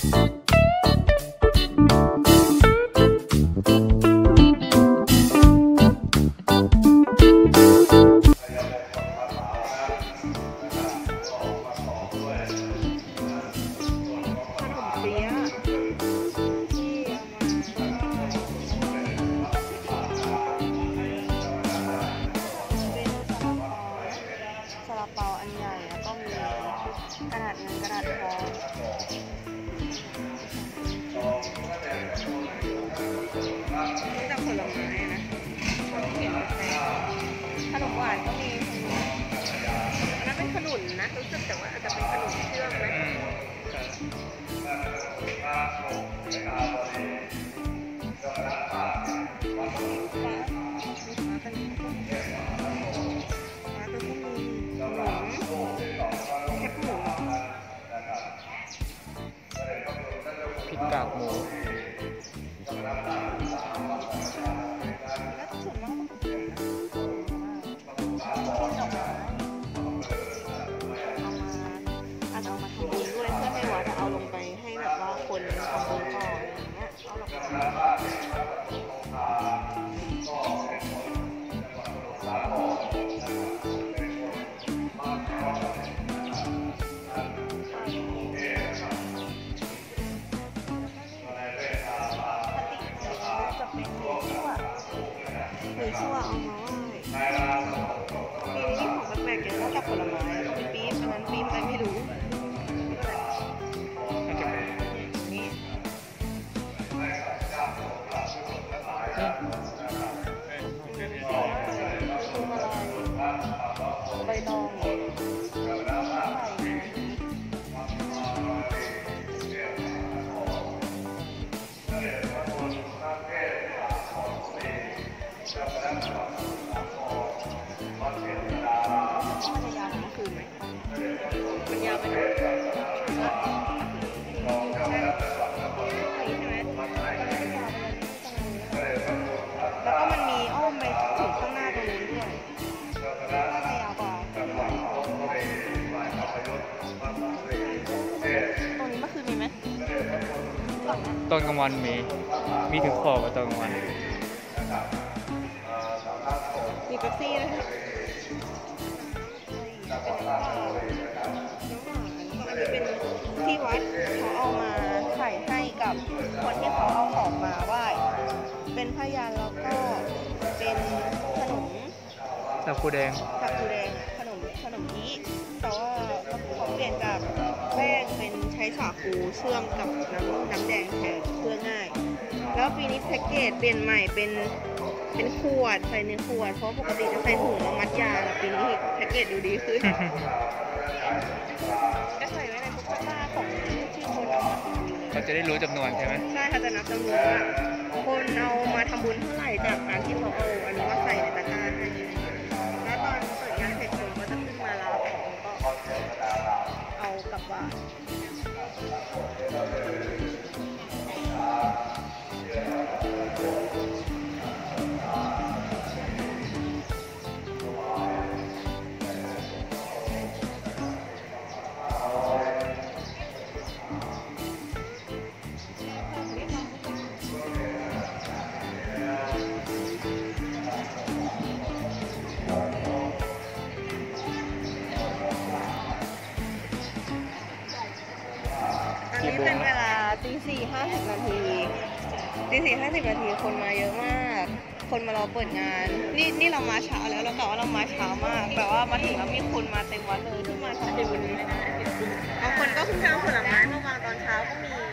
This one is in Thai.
ขนมหวานก็มีอันนั้นเป็นขนุนนะรู้สึกแต่ว่าอาจจะเป็นขนุนเชื่อมไหมพริกกากหมูชั่วเอามาปีนี้ของแปลกๆเยอะนอกจากผลไม้ก็มีปี๊บอันนั้นปี๊บอะไรไม่รู้นี่ใบตองมันยาวไปหน่อยแล้วก็มันมีอ้อมไปถึงข้างหน้าตรงนู้นด้วยน่าจะยาวกว่าตรงนี้เมื่อคืนมีไหมตอนกลางวันมีถึงขอบตอนกลางวันมีเป๊ปซี่ด้วยอันนี้เป็นที่วัดเขาเอามาใส่ให้กับคนที่เขาเอาของมาไหว้เป็นพยานแล้วก็เป็นขนมสับปูแดงขนมนี้แต่ว่าเขาเปลี่ยนจากแป้งเป็นใช้สาคูเชื่อมกับน้ำแดงแทนเพื่อง่ายแล้วปีนี้แพ็กเกจเปลี่ยนใหม่เป็นขวดใส่ในขวดเพราะปกติจะใส่ถุงแล้วมัดยาแต่ปีนี้แพ็กเกจดูดีขึ้นก็ใส่ไว้ในตุ๊กตาของที่คนเอามาทำบุญเขาจะได้รู้จำนวนใช่ไหมใช่เขาจะนับจำนวนว่าคนเอามาทำบุญเท่าไหร่จากการที่เขาเอาอันนี้มาใส่ในตะกร้าให้แล้วตอนเปิดงานเสร็จคนก็จะขึ้นมารับของก็เอากลับบ้านอันนี้เป็นเวลาตี4:50 นาทีคนมาเยอะมากคนมารอเปิดงานนี่เรามาเช้าแล้วเรากะว่าเรามาเช้ามากแต่ว่ามาถึงแล้วมีคนมาเต็มวัดเลยที่มาทำบุญบางคนก็เพิ่งทำผลไม้เมื่อวานตอนเช้าก็มี